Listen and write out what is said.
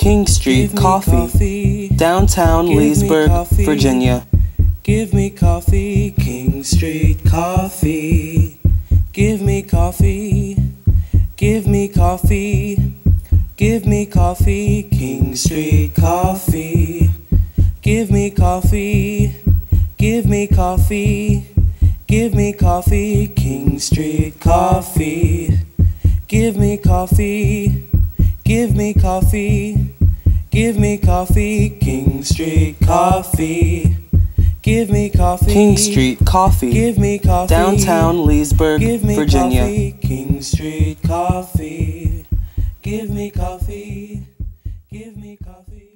King Street Coffee, downtown Leesburg, Virginia. Give me coffee, King Street Coffee. Give me coffee, give me coffee. Give me coffee, King Street Coffee. Give me coffee, give me coffee. Give me coffee, King Street Coffee. Give me coffee, give me coffee. Give me coffee, King Street Coffee. Give me coffee, King Street Coffee, give me coffee. downtown Leesburg, Give me Virginia. coffee, King Street Coffee. Give me coffee, give me coffee.